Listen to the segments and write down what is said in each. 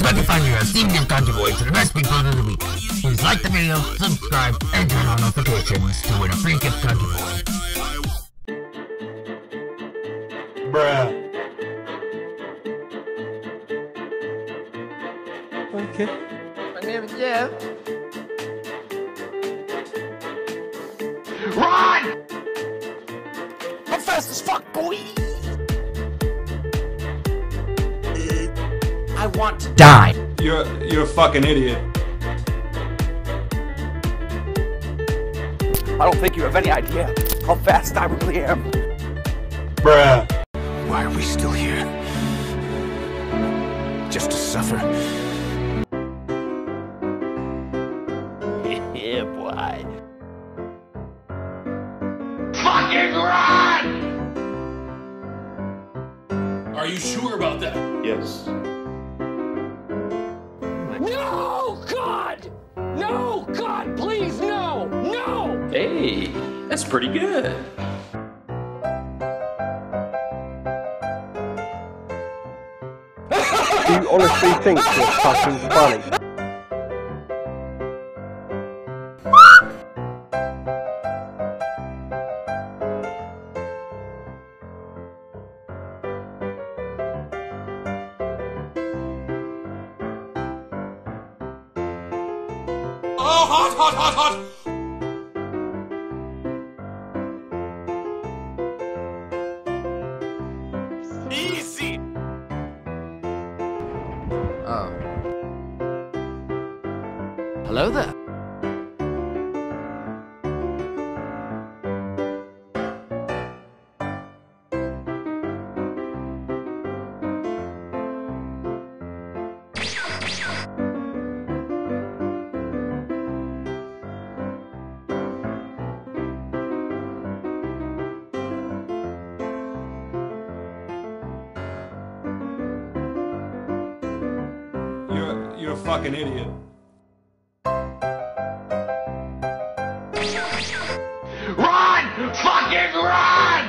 I can find you at Steam Gift Country Boy for the best big part of the week. Please like the video, subscribe, and turn on notifications to win a free Gift Country Boy. Bruh. Okay. My name is Jeff. Run! I'm fast as fuck, boy! I want to die. You're a fucking idiot. I don't think you have any idea how fast I really am. Bruh. Why are we still here? Just to suffer? Yeah, boy. Fucking run! Are you sure about that? Yes. No, God! No, God, please, no! No! Hey, that's pretty good. Do you honestly think you're fucking funny? Oh, hot, hot, hot, hot! Easy! Oh. Hello there. You're a fucking idiot. Run! Fucking run!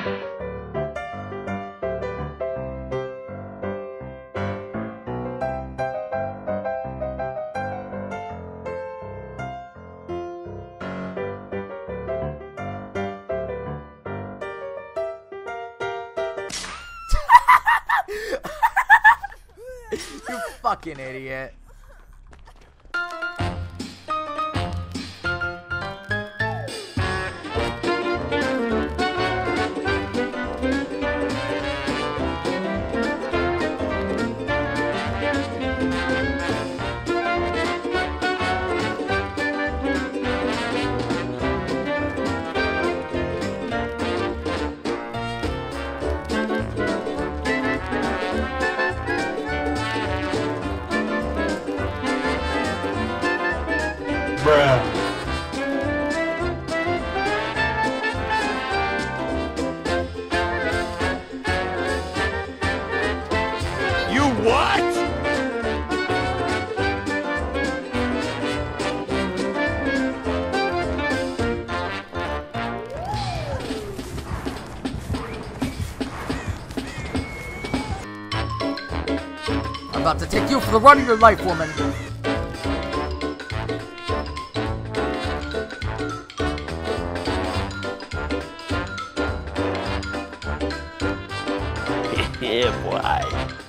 You fucking idiot. Bruh. You what? I'm about to take you for the run of your life, woman. Yeah, boy.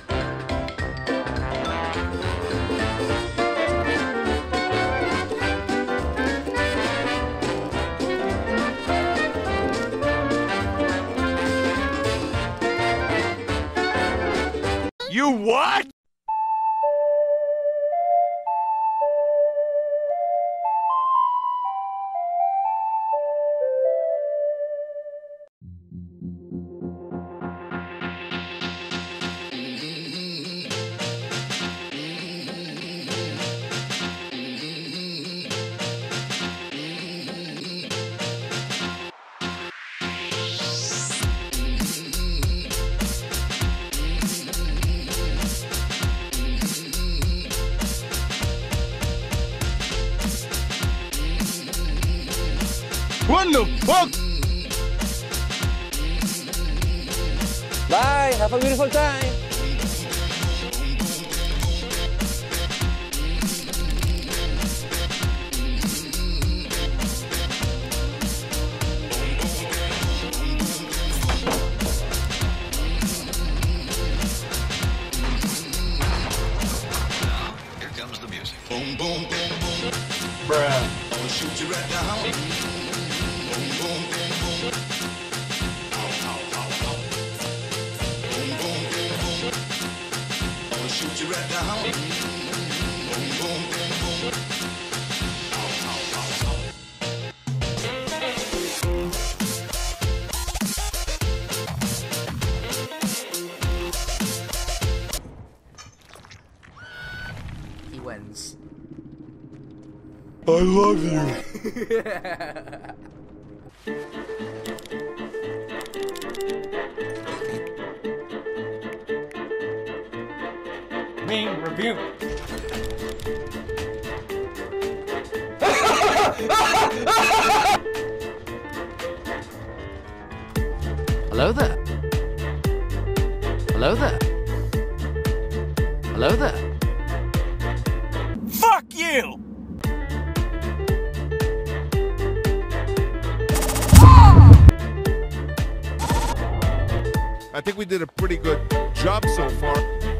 You what? What the fuck? Bye, have a beautiful time. He wins. I love you. Main review. Hello there. Hello there. Hello there. Fuck you! I think we did a pretty good job so far.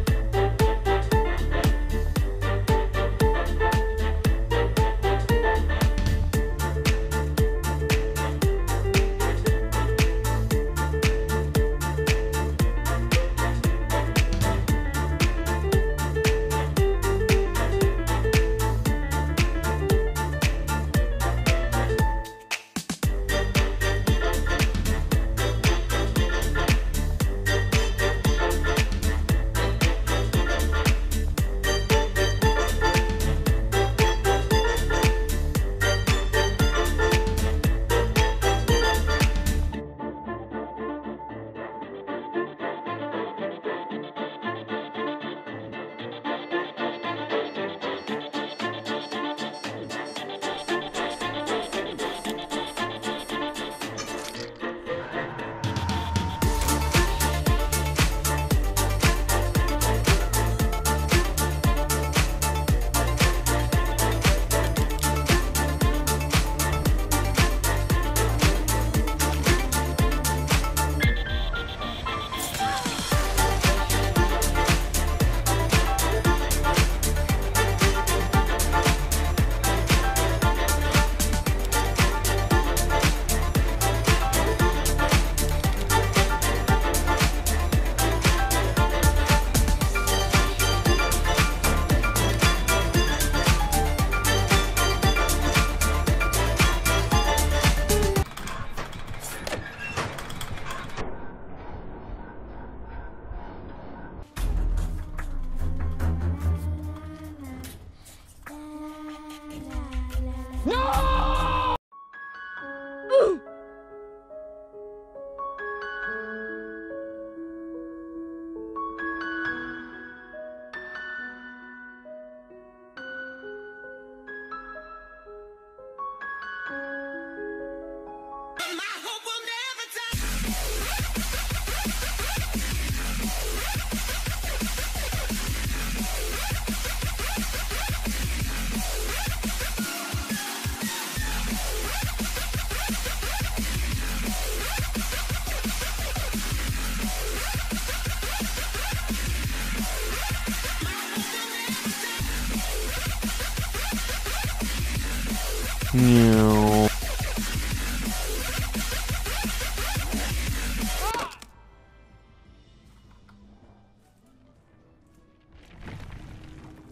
No.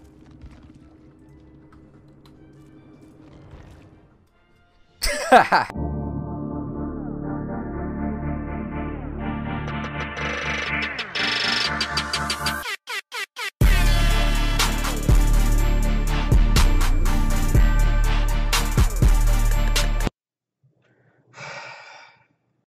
Haha.